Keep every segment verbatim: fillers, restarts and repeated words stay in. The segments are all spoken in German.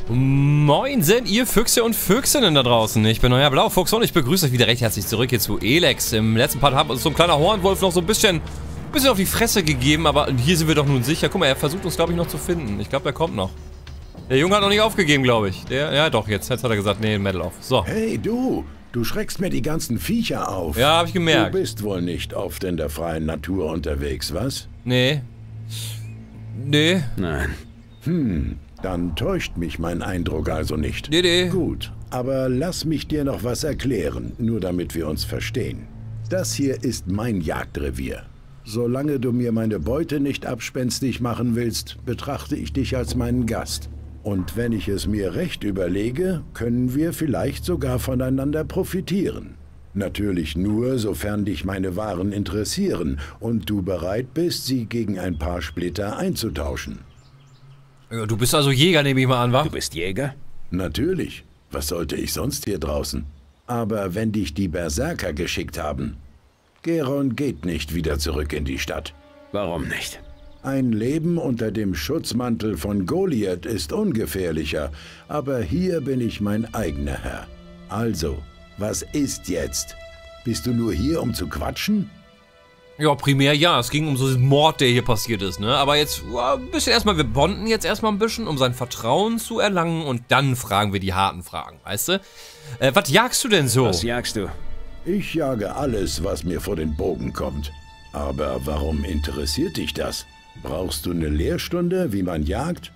Moinsen, ihr Füchse und Füchsinnen da draußen. Ich bin euer Blaufuchs und ich begrüße euch wieder recht herzlich zurück hier zu Elex. Im letzten Part hat uns so ein kleiner Hornwolf noch so ein bisschen, bisschen auf die Fresse gegeben, aber hier sind wir doch nun sicher. Guck mal, er versucht uns, glaube ich, noch zu finden. Ich glaube, er kommt noch. Der Junge hat noch nicht aufgegeben, glaube ich. Der, ja doch, jetzt, jetzt hat er gesagt, nee, Metal auf. So. Hey, du! Du schreckst mir die ganzen Viecher auf. Ja, hab ich gemerkt. Du bist wohl nicht oft in der freien Natur unterwegs, was? Nee. Nee. Nein. Hm, dann täuscht mich mein Eindruck also nicht. Nee, nee. Gut, aber lass mich dir noch was erklären, nur damit wir uns verstehen. Das hier ist mein Jagdrevier. Solange du mir meine Beute nicht abspenstig machen willst, betrachte ich dich als meinen Gast. Und wenn ich es mir recht überlege, können wir vielleicht sogar voneinander profitieren. Natürlich nur, sofern dich meine Waren interessieren und du bereit bist, sie gegen ein paar Splitter einzutauschen. Ja, du bist also Jäger, nehme ich mal an, wa? Du bist Jäger? Natürlich. Was sollte ich sonst hier draußen? Aber wenn dich die Berserker geschickt haben... Geron geht nicht wieder zurück in die Stadt. Warum nicht? Ein Leben unter dem Schutzmantel von Goliath ist ungefährlicher, aber hier bin ich mein eigener Herr. Also, was ist jetzt? Bist du nur hier, um zu quatschen? Ja, primär ja. Es ging um so diesen Mord, der hier passiert ist, ne? Aber jetzt, ja, ein bisschen erstmal, wir bonden jetzt erstmal ein bisschen, um sein Vertrauen zu erlangen und dann fragen wir die harten Fragen, weißt du? Äh, was jagst du denn so? Was jagst du? Ich jage alles, was mir vor den Bogen kommt. Aber warum interessiert dich das? Brauchst du eine Lehrstunde, wie man jagt?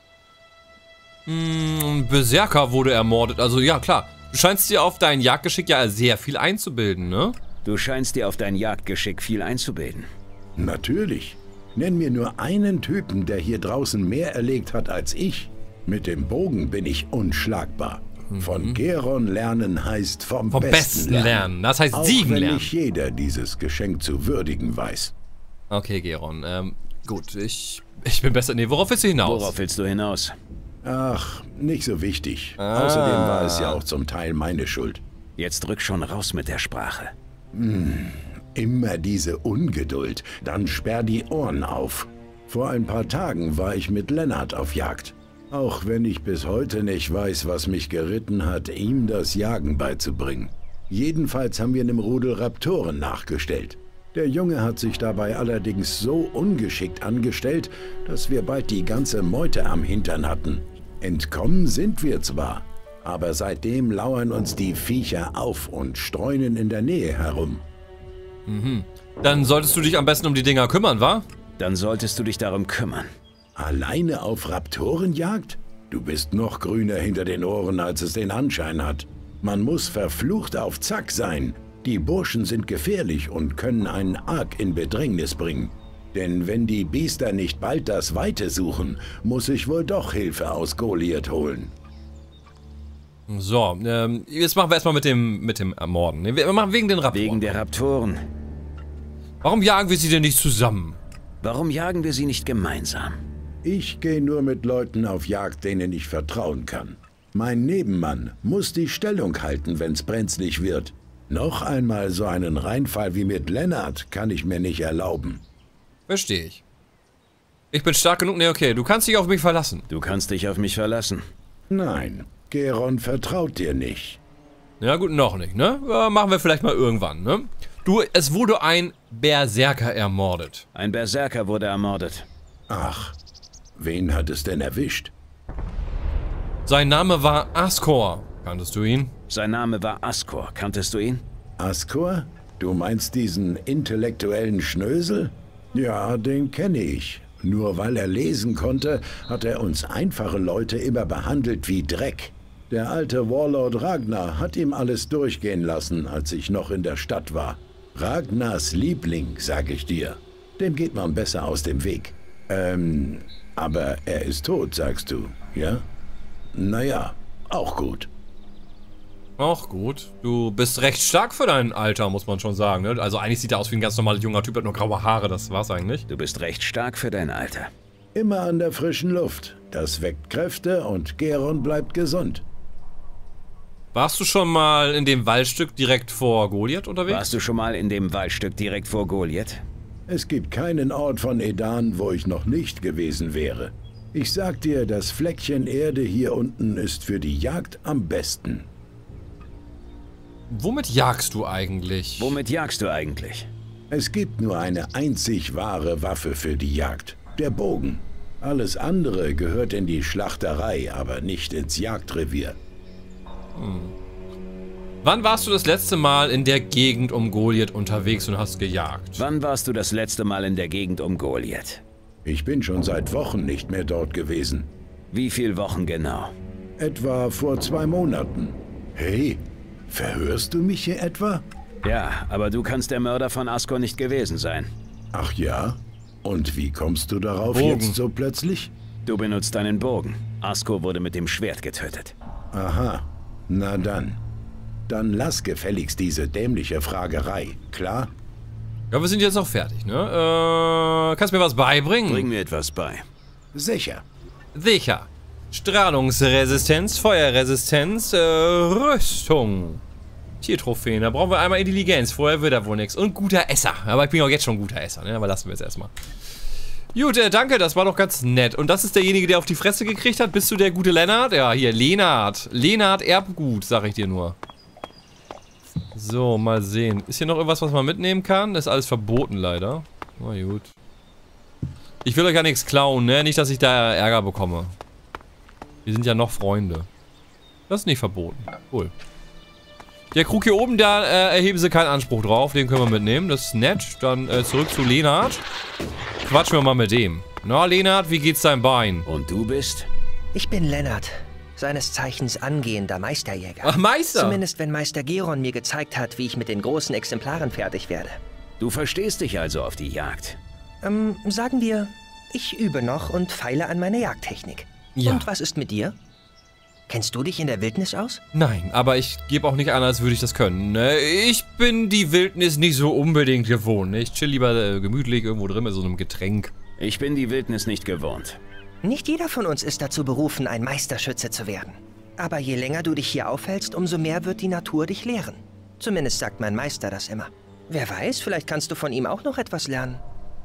Hm, Berserker wurde ermordet, also ja, klar. Du scheinst dir auf dein Jagdgeschick ja sehr viel einzubilden, ne? Du scheinst dir auf dein Jagdgeschick viel einzubilden. Natürlich. Nenn mir nur einen Typen, der hier draußen mehr erlegt hat als ich. Mit dem Bogen bin ich unschlagbar. Von Geron lernen heißt vom, Vom Besten, Besten lernen. lernen. Das heißt Auch siegen wenn lernen. nicht jeder dieses Geschenk zu würdigen weiß. Okay, Geron. Ähm, gut, ich, ich bin besser. Nee, worauf willst du hinaus? Worauf willst du hinaus? Ach, nicht so wichtig. Ah. Außerdem war es ja auch zum Teil meine Schuld. Jetzt rück schon raus mit der Sprache. Hm, immer diese Ungeduld. Dann sperr die Ohren auf. Vor ein paar Tagen war ich mit Lennart auf Jagd. Auch wenn ich bis heute nicht weiß, was mich geritten hat, ihm das Jagen beizubringen. Jedenfalls haben wir einem Rudel Raptoren nachgestellt. Der Junge hat sich dabei allerdings so ungeschickt angestellt, dass wir bald die ganze Meute am Hintern hatten. Entkommen sind wir zwar, aber seitdem lauern uns die Viecher auf und streunen in der Nähe herum. Mhm. Dann solltest du dich am besten um die Dinger kümmern, wa? Dann solltest du dich darum kümmern. Alleine auf Raptorenjagd? Du bist noch grüner hinter den Ohren, als es den Anschein hat. Man muss verflucht auf Zack sein. Die Burschen sind gefährlich und können einen arg in Bedrängnis bringen. Denn wenn die Biester nicht bald das Weite suchen, muss ich wohl doch Hilfe aus Goliath holen. So, ähm, jetzt machen wir erstmal mit dem, mit dem Ermorden. Wir machen wegen den Raptoren. Wegen der Raptoren. Warum jagen wir sie denn nicht zusammen? Warum jagen wir sie nicht gemeinsam? Ich gehe nur mit Leuten auf Jagd, denen ich vertrauen kann. Mein Nebenmann muss die Stellung halten, wenn's brenzlig wird. Noch einmal so einen Reinfall wie mit Lennart kann ich mir nicht erlauben. Verstehe ich. Ich bin stark genug. Ne, okay, du kannst dich auf mich verlassen. Du kannst dich auf mich verlassen. Nein, Geron vertraut dir nicht. Ja gut, noch nicht, ne? Ja, machen wir vielleicht mal irgendwann, ne? Du, es wurde ein Berserker ermordet. Ein Berserker wurde ermordet. Ach, wen hat es denn erwischt? Sein Name war Askor. Kanntest du ihn? Sein Name war Askor. Kanntest du ihn? Askor? Du meinst diesen intellektuellen Schnösel? Ja, den kenne ich. Nur weil er lesen konnte, hat er uns einfache Leute immer behandelt wie Dreck. Der alte Warlord Ragnar hat ihm alles durchgehen lassen, als ich noch in der Stadt war. Ragnars Liebling, sag ich dir. Dem geht man besser aus dem Weg. Ähm, aber er ist tot, sagst du, ja? Naja, auch gut. Auch gut. Du bist recht stark für dein Alter, muss man schon sagen, ne? Also eigentlich sieht er aus wie ein ganz normaler junger Typ, hat nur graue Haare, das war's eigentlich. Du bist recht stark für dein Alter. Immer an der frischen Luft. Das weckt Kräfte und Geron bleibt gesund. Warst du schon mal in dem Waldstück direkt vor Goliath unterwegs? Warst du schon mal in dem Waldstück direkt vor Goliath? Es gibt keinen Ort von Edan, wo ich noch nicht gewesen wäre. Ich sag dir, das Fleckchen Erde hier unten ist für die Jagd am besten. Womit jagst du eigentlich? Womit jagst du eigentlich? Es gibt nur eine einzig wahre Waffe für die Jagd. Der Bogen. Alles andere gehört in die Schlachterei, aber nicht ins Jagdrevier. Hm. Wann warst du das letzte Mal in der Gegend um Goliath unterwegs und hast gejagt? Wann warst du das letzte Mal in der Gegend um Goliath? Ich bin schon seit Wochen nicht mehr dort gewesen. Wie viele Wochen genau? Etwa vor zwei Monaten. Hey, verhörst du mich hier etwa? Ja, aber du kannst der Mörder von Askor nicht gewesen sein. Ach ja? Und wie kommst du darauf Bogen. jetzt so plötzlich? Du benutzt deinen Bogen. Askor wurde mit dem Schwert getötet. Aha, na dann. Dann lass gefälligst diese dämliche Fragerei, klar? Ja, wir sind jetzt auch fertig, ne? Äh, kannst du mir was beibringen? Bring mir etwas bei. Sicher. Sicher. Strahlungsresistenz, Feuerresistenz, äh, Rüstung. Tiertrophäen, da brauchen wir einmal Intelligenz, vorher wird da wohl nichts. Und guter Esser, aber ich bin auch jetzt schon ein guter Esser, ne? Aber lassen wir es erstmal. Gut, äh, danke, das war doch ganz nett. Und das ist derjenige, der auf die Fresse gekriegt hat. Bist du der gute Lennart? Ja, hier, Lennart. Lennart Erbgut, sag ich dir nur. So, mal sehen. Ist hier noch irgendwas, was man mitnehmen kann? Das ist alles verboten, leider. Na gut. Ich will euch gar nichts klauen, ne? Nicht, dass ich da Ärger bekomme. Wir sind ja noch Freunde. Das ist nicht verboten. Cool. Der Krug hier oben, da äh, erheben sie keinen Anspruch drauf. Den können wir mitnehmen. Das ist nett. Dann äh, zurück zu Lennart. Quatschen wir mal mit dem. Na, Lennart, wie geht's deinem Bein? Und du bist? Ich bin Lennart. Seines Zeichens angehender Meisterjäger. Ach, Meister! Zumindest wenn Meister Geron mir gezeigt hat, wie ich mit den großen Exemplaren fertig werde. Du verstehst dich also auf die Jagd. Ähm, sagen wir, ich übe noch und feile an meiner Jagdtechnik. Ja. Und was ist mit dir? Kennst du dich in der Wildnis aus? Nein, aber ich gebe auch nicht an, als würde ich das können. Ne? Ich bin die Wildnis nicht so unbedingt gewohnt. Ne? Ich chill lieber äh, gemütlich irgendwo drin mit so einem Getränk. Ich bin die Wildnis nicht gewohnt. Nicht jeder von uns ist dazu berufen, ein Meisterschütze zu werden. Aber je länger du dich hier aufhältst, umso mehr wird die Natur dich lehren. Zumindest sagt mein Meister das immer. Wer weiß, vielleicht kannst du von ihm auch noch etwas lernen.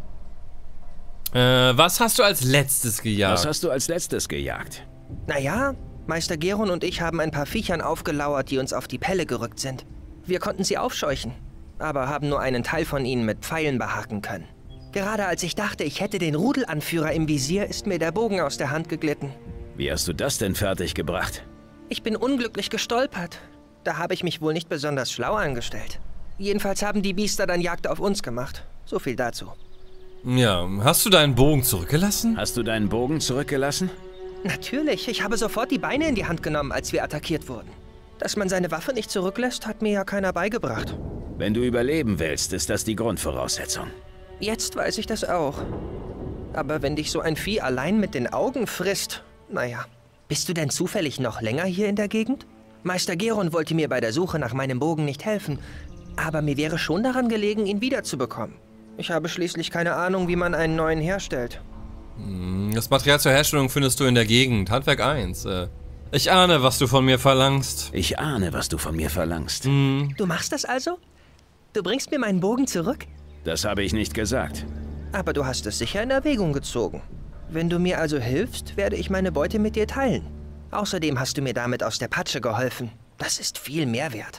Äh, was hast du als letztes gejagt? Was hast du als letztes gejagt? Naja, Meister Geron und ich haben ein paar Viechern aufgelauert, die uns auf die Pelle gerückt sind. Wir konnten sie aufscheuchen, aber haben nur einen Teil von ihnen mit Pfeilen behaken können. Gerade als ich dachte, ich hätte den Rudelanführer im Visier, ist mir der Bogen aus der Hand geglitten. Wie hast du das denn fertig gebracht? Ich bin unglücklich gestolpert. Da habe ich mich wohl nicht besonders schlau angestellt. Jedenfalls haben die Biester dann Jagd auf uns gemacht. So viel dazu. Ja, hast du deinen Bogen zurückgelassen? Hast du deinen Bogen zurückgelassen? Natürlich, ich habe sofort die Beine in die Hand genommen, als wir attackiert wurden. Dass man seine Waffe nicht zurücklässt, hat mir ja keiner beigebracht. Wenn du überleben willst, ist das die Grundvoraussetzung. Jetzt weiß ich das auch. Aber wenn dich so ein Vieh allein mit den Augen frisst, naja. Bist du denn zufällig noch länger hier in der Gegend? Meister Geron wollte mir bei der Suche nach meinem Bogen nicht helfen, aber mir wäre schon daran gelegen, ihn wiederzubekommen. Ich habe schließlich keine Ahnung, wie man einen neuen herstellt. Das Material zur Herstellung findest du in der Gegend. Handwerk eins. Äh, ich ahne, was du von mir verlangst. Ich ahne, was du von mir verlangst. Hm. Du machst das also? Du bringst mir meinen Bogen zurück? Das habe ich nicht gesagt. Aber du hast es sicher in Erwägung gezogen. Wenn du mir also hilfst, werde ich meine Beute mit dir teilen. Außerdem hast du mir damit aus der Patsche geholfen. Das ist viel mehr wert.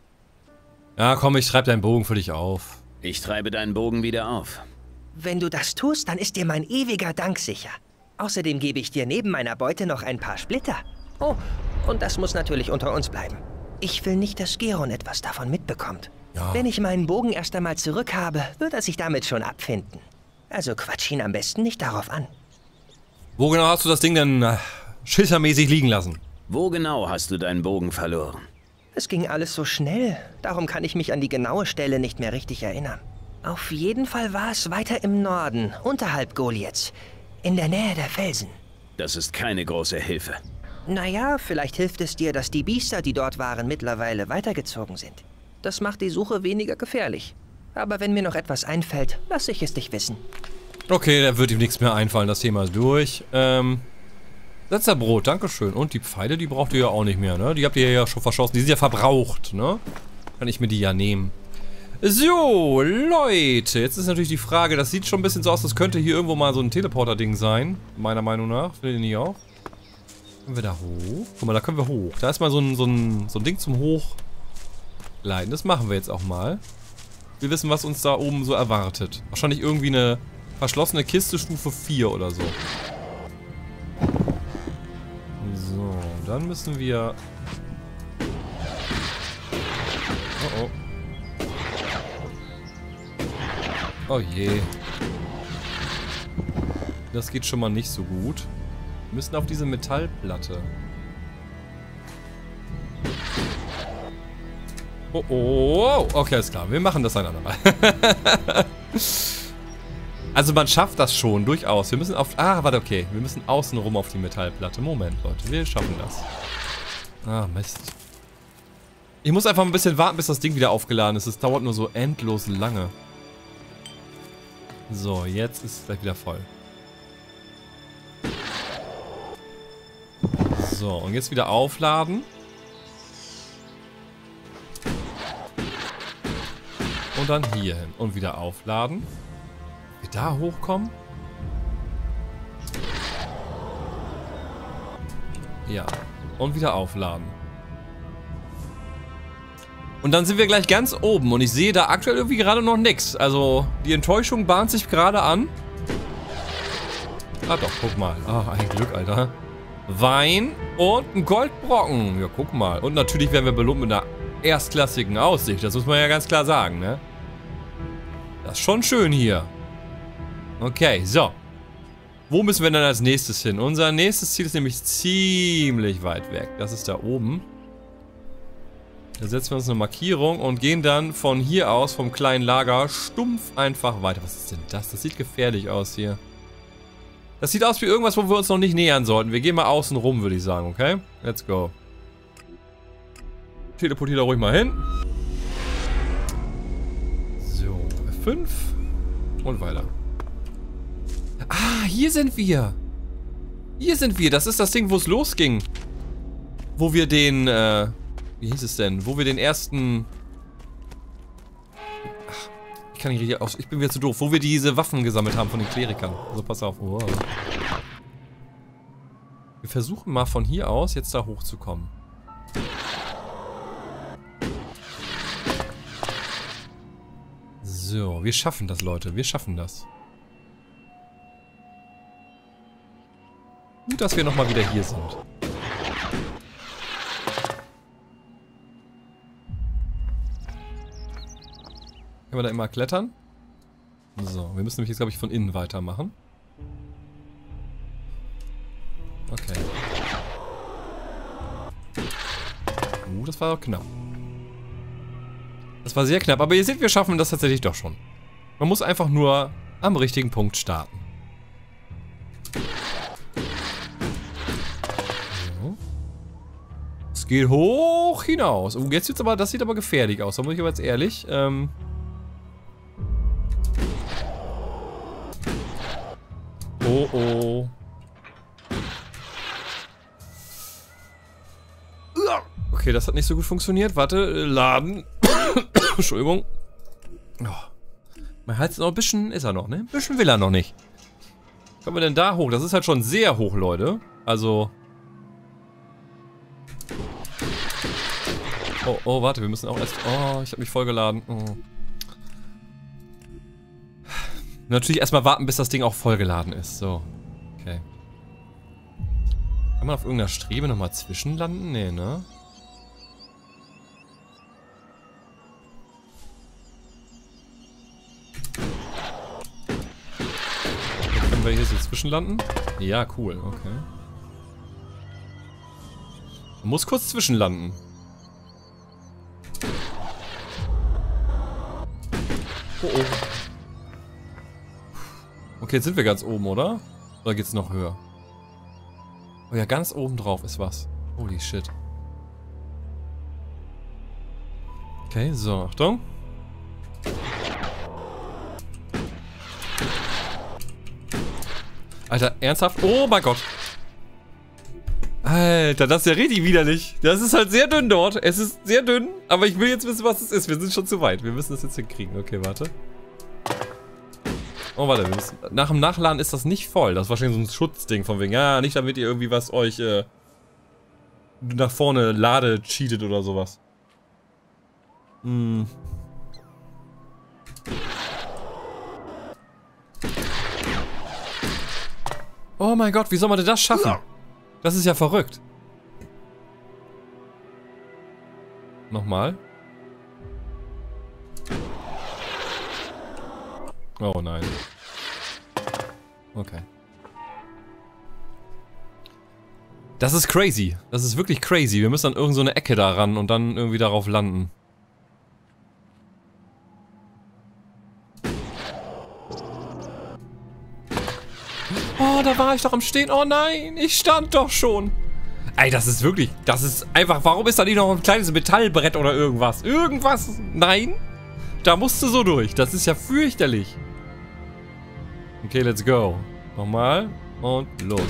Ja, komm, ich schreibe deinen Bogen für dich auf. Ich treibe deinen Bogen wieder auf. Wenn du das tust, dann ist dir mein ewiger Dank sicher. Außerdem gebe ich dir neben meiner Beute noch ein paar Splitter. Oh, und das muss natürlich unter uns bleiben. Ich will nicht, dass Geron etwas davon mitbekommt. Ja. Wenn ich meinen Bogen erst einmal zurück habe, wird er sich damit schon abfinden. Also quatsch ihn am besten nicht darauf an. Wo genau hast du das Ding denn äh, schildermäßig liegen lassen? Wo genau hast du deinen Bogen verloren? Es ging alles so schnell, darum kann ich mich an die genaue Stelle nicht mehr richtig erinnern. Auf jeden Fall war es weiter im Norden, unterhalb Goliaths, in der Nähe der Felsen. Das ist keine große Hilfe. Naja, vielleicht hilft es dir, dass die Biester, die dort waren, mittlerweile weitergezogen sind. Das macht die Suche weniger gefährlich. Aber wenn mir noch etwas einfällt, lasse ich es dich wissen. Okay, da wird ihm nichts mehr einfallen, das Thema ist durch. Ähm, Setzerbrot, dankeschön. Und die Pfeile, die braucht ihr ja auch nicht mehr, ne? Die habt ihr ja schon verschossen, die sind ja verbraucht, ne? Kann ich mir die ja nehmen. So, Leute, jetzt ist natürlich die Frage, das sieht schon ein bisschen so aus, das könnte hier irgendwo mal so ein Teleporter-Ding sein, meiner Meinung nach. Findet ihr nicht auch? Können wir da hoch? Guck mal, da können wir hoch. Da ist mal so ein, so ein, so ein Ding zum Hochleiten. Das machen wir jetzt auch mal. Wir wissen, was uns da oben so erwartet. Wahrscheinlich irgendwie eine verschlossene Kiste Stufe vier oder so. So, dann müssen wir... Oh oh. Oh je. Das geht schon mal nicht so gut. Wir müssen auf diese Metallplatte. Oh, oh, okay, ist klar. Wir machen das ein andermal. Also man schafft das schon, durchaus. Wir müssen auf... Ah, warte, okay. Wir müssen außen rum auf die Metallplatte. Moment, Leute. Wir schaffen das. Ah, Mist. Ich muss einfach ein bisschen warten, bis das Ding wieder aufgeladen ist. Es dauert nur so endlos lange. So, jetzt ist es gleich wieder voll. So, und jetzt wieder aufladen. Und dann hier hin. Und wieder aufladen. Wir da hochkommen. Ja. Und wieder aufladen. Und dann sind wir gleich ganz oben. Und ich sehe da aktuell irgendwie gerade noch nichts. Also, die Enttäuschung bahnt sich gerade an. Ah doch, guck mal. Ah, ein Glück, Alter. Wein und ein Goldbrocken. Ja, guck mal. Und natürlich werden wir belohnt mit einer erstklassigen Aussicht. Das muss man ja ganz klar sagen, ne? Das ist schon schön hier. Okay, so. Wo müssen wir dann als nächstes hin? Unser nächstes Ziel ist nämlich ziemlich weit weg. Das ist da oben. Da setzen wir uns eine Markierung und gehen dann von hier aus, vom kleinen Lager, stumpf einfach weiter. Was ist denn das? Das sieht gefährlich aus hier. Das sieht aus wie irgendwas, wo wir uns noch nicht nähern sollten. Wir gehen mal außen rum, würde ich sagen, okay? Let's go. Teleportiert da ruhig mal hin. So, F fünf. Und weiter. Ah, hier sind wir. Hier sind wir. Das ist das Ding, wo es losging. Wo wir den, äh... Wie hieß es denn? Wo wir den ersten... Ach, ich kann nicht richtig aus... Ich bin wieder zu doof. Wo wir diese Waffen gesammelt haben von den Klerikern. Also pass auf. Oh. Wir versuchen mal von hier aus jetzt da hochzukommen. So, wir schaffen das, Leute. Wir schaffen das. Gut, dass wir nochmal wieder hier sind. Können wir da immer klettern? So, wir müssen nämlich jetzt, glaube ich, von innen weitermachen. Okay. Uh, das war knapp. Das war sehr knapp, aber ihr seht, wir schaffen das tatsächlich doch schon. Man muss einfach nur am richtigen Punkt starten. So. Es geht hoch hinaus. Oh, jetzt wird's aber, das sieht aber gefährlich aus, da muss ich aber jetzt ehrlich. Ähm... Oh oh. Okay, das hat nicht so gut funktioniert. Warte, laden. Entschuldigung. Oh. Mein Hals ist noch ein bisschen, ist er noch, ne? Ein bisschen will er noch nicht. Kommen wir denn da hoch? Das ist halt schon sehr hoch, Leute. Also. Oh, oh, warte, wir müssen auch erst. Oh, ich habe mich vollgeladen. Oh. Natürlich erstmal warten, bis das Ding auch vollgeladen ist. So. Okay. Kann man auf irgendeiner Strebe nochmal zwischenlanden? Nee, ne? Können wir hier so zwischenlanden? Ja, cool. Okay. Man muss kurz zwischenlanden. Oh, oh. Okay, jetzt sind wir ganz oben, oder? Oder geht's noch höher? Oh ja, ganz oben drauf ist was. Holy shit. Okay, so, Achtung. Alter, ernsthaft? Oh mein Gott. Ah, Alter, das ist ja richtig widerlich. Das ist halt sehr dünn dort. Es ist sehr dünn, aber ich will jetzt wissen, was es ist. Wir sind schon zu weit. Wir müssen das jetzt hinkriegen. Okay, warte. Oh, warte. Wir müssen, nach dem Nachladen ist das nicht voll. Das ist wahrscheinlich so ein Schutzding von wegen. Ja, nicht damit ihr irgendwie was euch äh, nach vorne lade cheatet oder sowas. Hm. Oh mein Gott, wie soll man denn das schaffen? Das ist ja verrückt. Nochmal. Oh nein. Okay. Das ist crazy. Das ist wirklich crazy. Wir müssen an irgend so eine Ecke da ran und dann irgendwie darauf landen. Oh, da war ich doch am Stehen. Oh nein, ich stand doch schon. Ey, das ist wirklich, das ist einfach, warum ist da nicht noch ein kleines Metallbrett oder irgendwas? Irgendwas? Nein. Da musst du so durch. Das ist ja fürchterlich. Okay, let's go. Nochmal und los.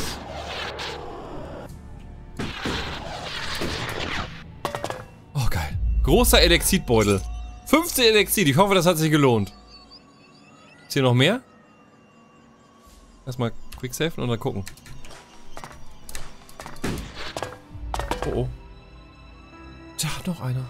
Oh, geil. Großer Elexitbeutel. fünfzehn Elexit. Ich hoffe, das hat sich gelohnt. Ist hier noch mehr? Erstmal quicksafen und dann gucken. Oh oh. Tja, noch einer.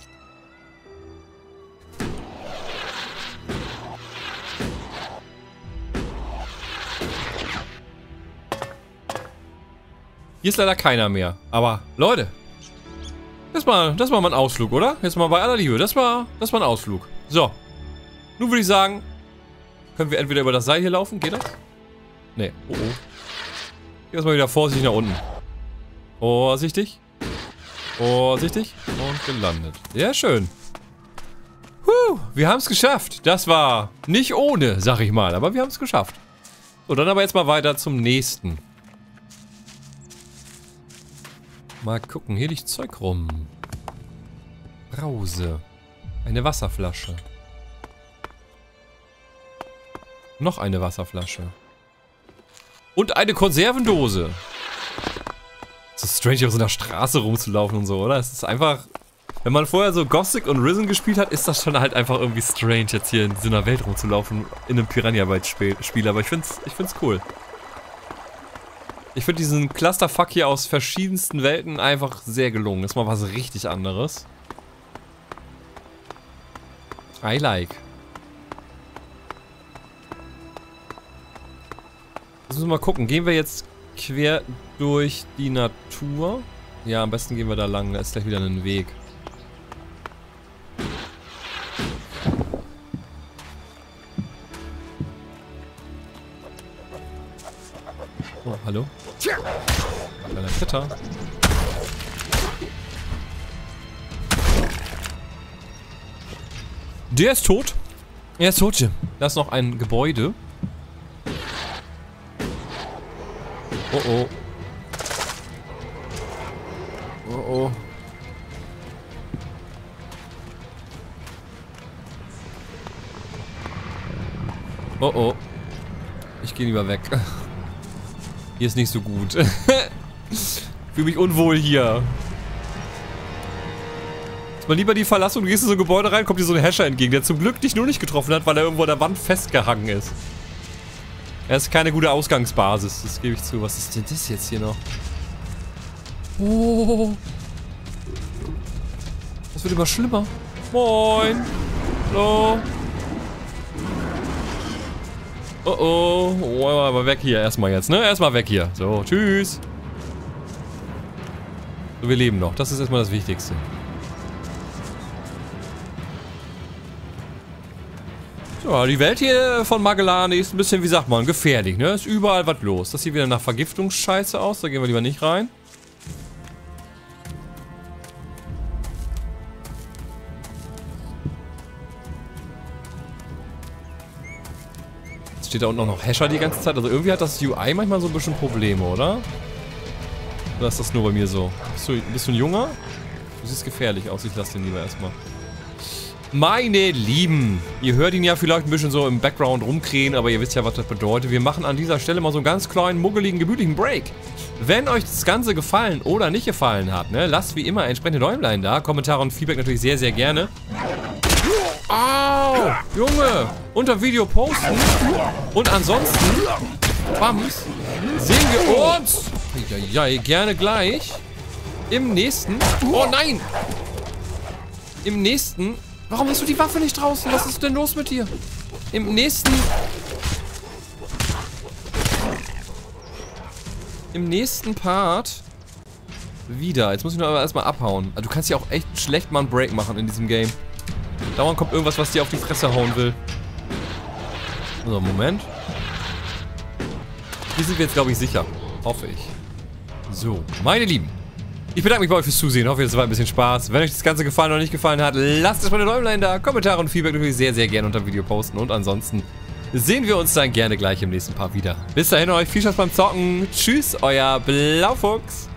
Hier ist leider keiner mehr. Aber, Leute. Das war, das war mal ein Ausflug, oder? Jetzt mal bei aller Liebe. Das war, das war ein Ausflug. So. Nun würde ich sagen, können wir entweder über das Seil hier laufen. Geht das? Nee. Oh oh. Geh erstmal wieder vorsichtig nach unten. Vorsichtig. Vorsichtig. Und gelandet. Sehr schön. Huh, wir haben es geschafft. Das war nicht ohne, sag ich mal. Aber wir haben es geschafft. So, dann aber jetzt mal weiter zum nächsten. Mal gucken. Hier liegt Zeug rum. Brause. Eine Wasserflasche. Noch eine Wasserflasche. Und eine Konservendose. Es ist strange, auf so einer Straße rumzulaufen und so, oder? Es ist einfach... Wenn man vorher so Gothic und Risen gespielt hat, ist das schon halt einfach irgendwie strange, jetzt hier in so einer Welt rumzulaufen, in einem Piranha-Bytes-Spiel. Aber ich find's, ich find's cool. Ich finde diesen Clusterfuck hier aus verschiedensten Welten einfach sehr gelungen. Das ist mal was richtig anderes. I like. Jetzt müssen wir mal gucken. Gehen wir jetzt quer durch die Natur? Ja, am besten gehen wir da lang. Da ist gleich wieder ein Weg. Oh, hallo? Kleiner Kritter. Der ist tot. Er ist tot, Jim. Da ist noch ein Gebäude. Oh oh. Oh oh. Oh oh. Ich gehe lieber weg. Hier ist nicht so gut. Fühle mich unwohl hier. Ist mal lieber die Verlassung, du gehst in so ein Gebäude rein, kommt dir so ein Hescher entgegen, der zum Glück dich nur nicht getroffen hat, weil er irgendwo an der Wand festgehangen ist. Er ist keine gute Ausgangsbasis, das gebe ich zu. Was ist denn das jetzt hier noch? Oh. Das wird immer schlimmer. Moin. Hallo. Oh oh. Oh, aber weg hier erstmal jetzt, ne? Erstmal weg hier. So, tschüss. So, wir leben noch. Das ist erstmal das Wichtigste. So, die Welt hier von Magellane ist ein bisschen, wie sagt man, gefährlich, ne? Ist überall was los. Das sieht wieder nach Vergiftungsscheiße aus. Da gehen wir lieber nicht rein. Jetzt steht da unten auch noch Hescher die ganze Zeit. Also irgendwie hat das U I manchmal so ein bisschen Probleme, oder? Oder ist das nur bei mir so? Bist du, bist du ein Junger? Du siehst gefährlich aus. Ich lasse den lieber erstmal. Meine Lieben, ihr hört ihn ja vielleicht ein bisschen so im Background rumkrähen, aber ihr wisst ja, was das bedeutet. Wir machen an dieser Stelle mal so einen ganz kleinen, muggeligen, gemütlichen Break. Wenn euch das Ganze gefallen oder nicht gefallen hat, ne, lasst wie immer entsprechende Däumlein da. Kommentare und Feedback natürlich sehr, sehr gerne. Au! Junge! Unter Video posten. Und ansonsten, Bams, sehen wir uns ja, ja, gerne gleich im nächsten... Oh nein! Im nächsten... Warum hast du die Waffe nicht draußen? Was ist denn los mit dir? Im nächsten... Im nächsten Part wieder. Jetzt muss ich nur aber erstmal abhauen. Also du kannst ja auch echt schlecht mal einen Break machen in diesem Game. Dauernd kommt irgendwas, was dir auf die Fresse hauen will. So, Moment. Hier sind wir jetzt, glaube ich, sicher. Hoffe ich. So, meine Lieben. Ich bedanke mich bei euch fürs Zusehen. Ich hoffe, es war ein bisschen Spaß. Wenn euch das Ganze gefallen oder nicht gefallen hat, lasst es mal eine Däumlein da. Kommentare und Feedback natürlich sehr, sehr gerne unter dem Video posten. Und ansonsten sehen wir uns dann gerne gleich im nächsten Part wieder. Bis dahin euch viel Spaß beim Zocken. Tschüss, euer Blaufuchs.